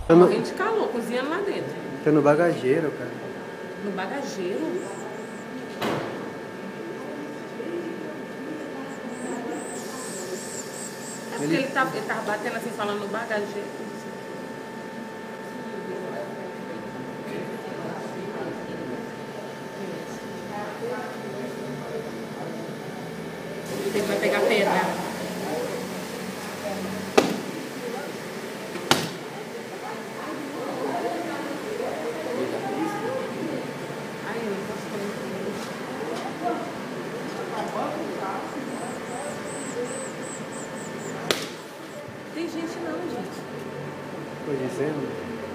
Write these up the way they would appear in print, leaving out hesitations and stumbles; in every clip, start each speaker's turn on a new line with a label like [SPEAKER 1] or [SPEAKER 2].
[SPEAKER 1] Morrendo de calor, cozinhando lá dentro.
[SPEAKER 2] Tá no bagageiro, cara.
[SPEAKER 1] No bagageiro? É porque ele tava batendo assim, falando no bagageiro. Ele vai pegar pedra. Tem gente não, gente.
[SPEAKER 2] Tô dizendo.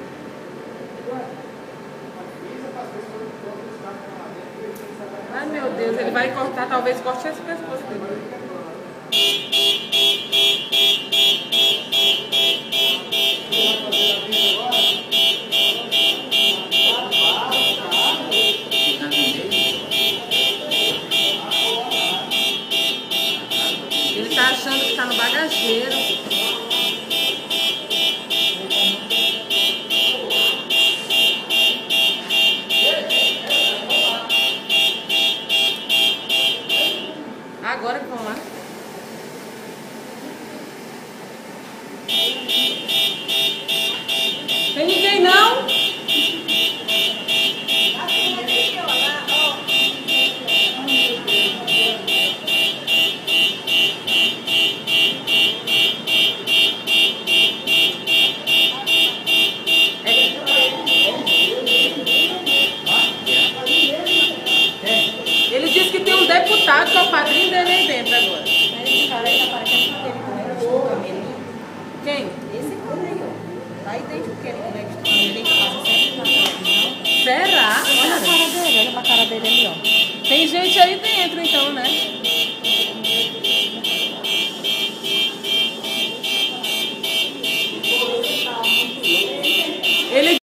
[SPEAKER 1] Ai, meu Deus, ele vai cortar, talvez corte esse pescoço dele. Ele tá achando que tá no bagageiro. Agora que vão lá. Tem ninguém não? Ele disse que tem um deputado que é o padrinho dele aí dentro agora.
[SPEAKER 3] Esse cara aí tá parecendo aquele boneco do camelinho.
[SPEAKER 1] Quem?
[SPEAKER 3] Esse cara aí, ó. Tá idêntico com aquele boneco do camelinho que passa sempre na televisão.
[SPEAKER 1] Será?
[SPEAKER 3] Olha a cara dele, olha pra cara dele ali, ó.